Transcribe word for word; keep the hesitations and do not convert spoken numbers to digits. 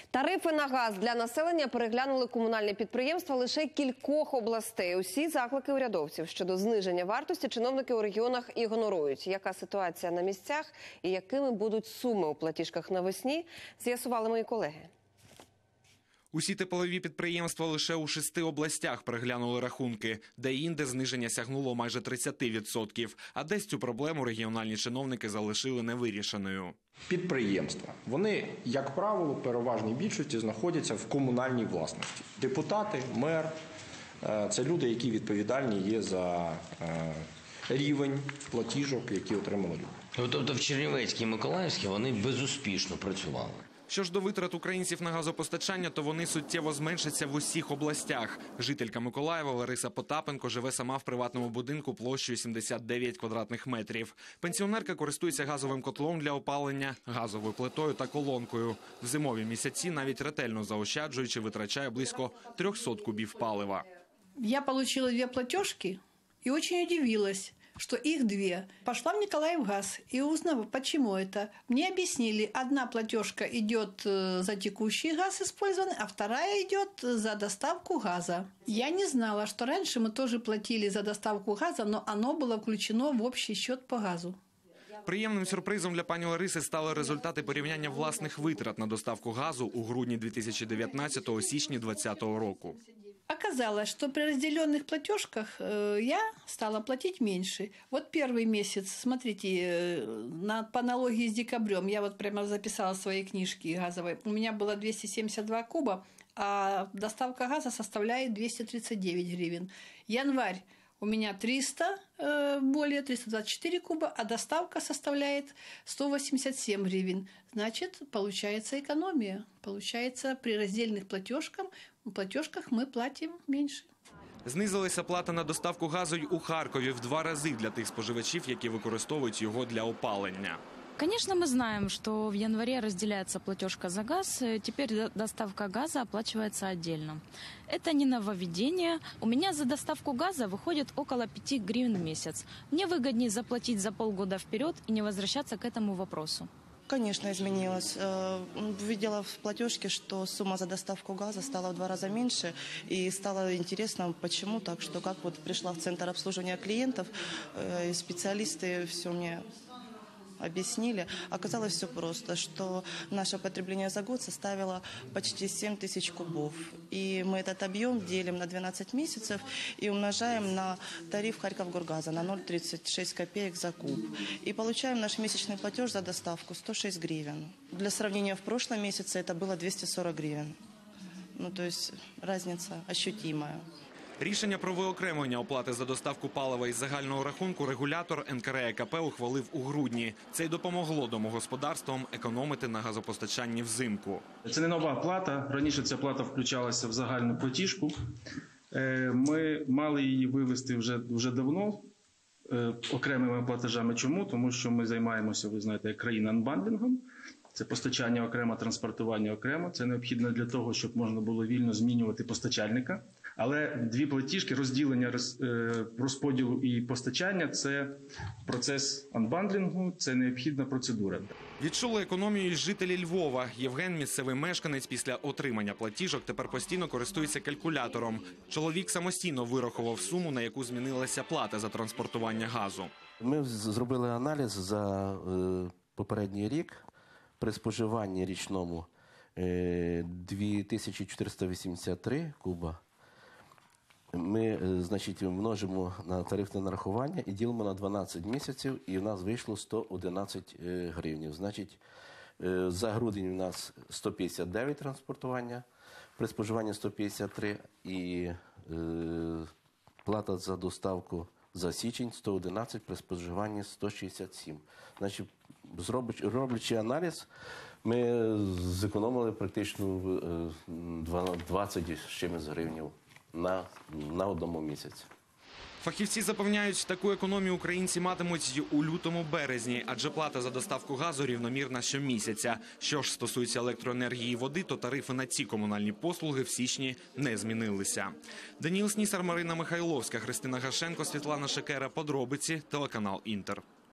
Тарифи на газ для населення переглянули комунальні підприємства лише кількох областей. Усі заклики урядовців щодо зниження вартості чиновники у регіонах ігнорують. Яка ситуація на місцях і якими будуть суми у платіжках навесні, з'ясували мої колеги. Усі теплові підприємства лише у шести областях переглянули рахунки, де-інде зниження сягнуло майже тридцяти відсотків, а десь цю проблему регіональні чиновники залишили невирішеною. Підприємства, вони, як правило, в переважній більшості знаходяться в комунальній власності. Депутати, мер – це люди, які відповідальні є за рівень платіжок, які отримали люди. Тобто в Чернівецькій і Миколаївській вони безуспішно працювали. Що ж до витрат українців на газопостачання, то вони суттєво зменшаться в усіх областях. Жителька Миколаєва Лариса Потапенко живе сама в приватному будинку площею сімдесят дев'ять квадратних метрів. Пенсіонерка користується газовим котлом для опалення, газовою плитою та колонкою. В зимові місяці, навіть ретельно заощаджуючи, витрачає близько трьохсот кубів палива. Я отримала дві платіжки і дуже удивилась, что их две. Пошла в Николаевгаз и узнала, почему это. Мне объяснили, одна платежка идет за текущий газ использованный, а вторая идет за доставку газа. Я не знала, что раньше мы тоже платили за доставку газа, но оно было включено в общий счет по газу. Приємним сюрпризом для пані Лариси стали результати порівняння власних витрат на доставку газу у грудні дві тисячі дев'ятнадцятого – січні двадцятого року. Оказалось, что при разделенных платежках я стала платить меньше. Вот первый месяц, смотрите, на, по аналогии с декабрем, я вот прямо записала в своей книжке газовой, у меня было двести семьдесят два куба, а доставка газа составляет двести тридцать девять гривен. Январь у меня триста, более триста двадцать четыре куба, а доставка составляет сто восемьдесят семь гривен. Значит, получается экономия. Получается, при раздельных платежках, платежках мы платим меньше. Знизилася плата на доставку газу й у Харкові в два рази для тих споживачів, які використовують його для опалення. Конечно, мы знаем, что в январе разделяется платежка за газ, теперь доставка газа оплачивается отдельно. Это не нововведение. У меня за доставку газа выходит около пяти гривен в месяц. Мне выгоднее заплатить за полгода вперед и не возвращаться к этому вопросу. Конечно, изменилось. Видела в платежке, что сумма за доставку газа стала в два раза меньше. И стало интересно, почему так, что как вот пришла в центр обслуживания клиентов, и специалисты все мне объяснили. Оказалось все просто, что наше потребление за год составило почти семь тысяч кубов. И мы этот объем делим на двенадцать месяцев и умножаем на тариф Харьковгоргаза на ноль целых тридцать шесть копеек за куб. И получаем наш месячный платеж за доставку сто шесть гривен. Для сравнения, в прошлом месяце это было двести сорок гривен. Ну, то есть разница ощутимая. Рішення про виокремлення оплати за доставку палива із загального рахунку регулятор ен ка ер е ка пе ухвалив у грудні. Це й допомогло домогосподарствам економити на газопостачанні взимку. Це не нова плата. Раніше ця плата включалася в загальну платіжку. Ми мали її вивести вже, вже давно окремими платежами. Чому? Тому що ми займаємося, ви знаєте, як країна анбандлінгом. Це постачання окремо, транспортування окремо. Це необхідно для того, щоб можна було вільно змінювати постачальника. Але дві платіжки, розділення розподілу і постачання – це процес анбандлінгу, це необхідна процедура. Відчули економію і жителі Львова. Євген, місцевий мешканець, після отримання платіжок тепер постійно користується калькулятором. Чоловік самостійно вирахував суму, на яку змінилася плата за транспортування газу. Ми зробили аналіз за попередній рік. При споживанні річному дві тисячі чотириста вісімдесят три куба. Ми, значить, множимо на тарифне нарахування і ділимо на дванадцять місяців, і в нас вийшло сто одинадцять гривень. Значить, за грудень у нас сто п'ятдесят дев'ять транспортування, при споживанні сто п'ятдесят три, і е, плата за доставку за січень сто одинадцять, при споживанні сто шістдесят сім. Значить, роблячи аналіз, ми зекономили практично двадцять з чимось гривень на, на одному місяці. Фахівці запевняють, таку економію українці матимуть й у лютому-березні, адже плата за доставку газу рівномірна щомісяця. Що ж стосується електроенергії і води, то тарифи на ці комунальні послуги в січні не змінилися. Даніл Снісар, Марина Михайловська, Христина Гашенко, Світлана Шекера. Подробиці, телеканал Інтер.